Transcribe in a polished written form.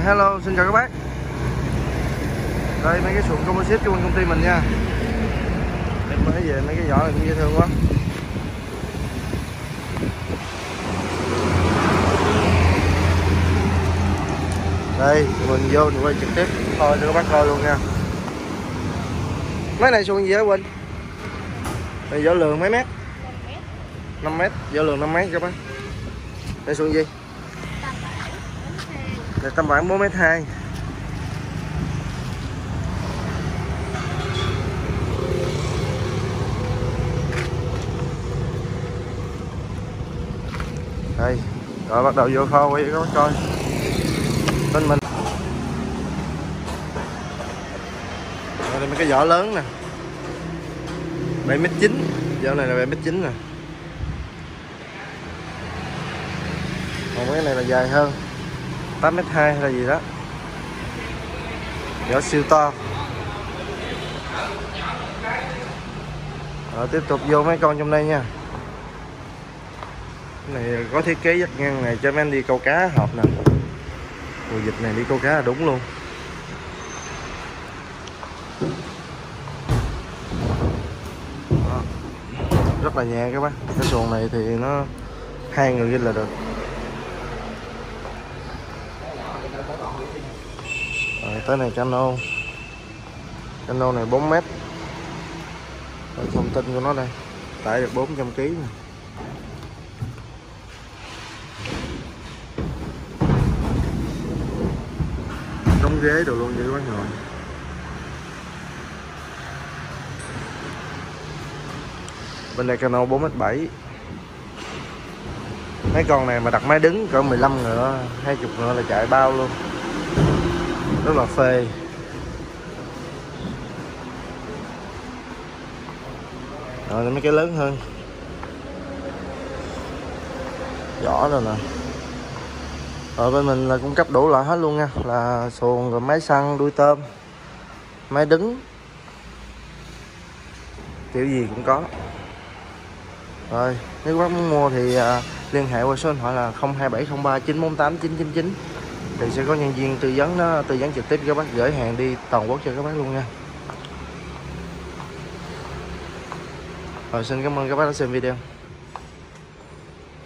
Hello, xin chào các bác. Đây mấy cái xuồng composite của bên công ty mình nha. Em mới về mấy cái vỏ này cũng dễ thương quá. Đây, mình vô mình quay trực tiếp thôi cho các bác coi luôn nha. Mấy này xuồng gì hả Quỳnh? Đây vỏ lường mấy mét? 5 mét, vỏ lường 5 mét các bác. Đây xuồng gì? Đây tầm khoảng 4m2. Đây, rồi bắt đầu vô kho quay các bác coi. Bên mình đây mấy cái vỏ lớn nè, 7m9, vỏ này là 7m9 nè. Còn cái này là dài hơn, 8m2 hay là gì đó, vỏ siêu to. Rồi tiếp tục vô mấy con trong đây nha. Cái này có thiết kế dắt ngang này cho mấy anh đi câu cá hợp nè. Mùa dịch này đi câu cá là đúng luôn. Đó. Rất là nhẹ các bác. Cái xuồng này thì nó 2 người ghi là được. Rồi tới này cano. Cano này 4m. Rồi thông tin của nó đây. Tải được 400kg nè. Đóng ghế đồ luôn vậy các bác ngồi. Bên đây cano 4m7. Mấy con này mà đặt máy đứng cỡ 15 ngựa, 20 ngựa là chạy bao luôn. Rất là phê. Rồi mấy cái lớn hơn. Vỏ rồi nè. Ở bên mình là cung cấp đủ loại hết luôn nha, là xuồng rồi máy xăng, đuôi tôm, máy đứng, kiểu gì cũng có. Rồi nếu các bác muốn mua thì liên hệ qua số điện thoại là 027039489999 thì sẽ có nhân viên tư vấn trực tiếp cho các bác, gửi hàng đi toàn quốc cho các bác luôn nha. Rồi xin cảm ơn các bác đã xem video.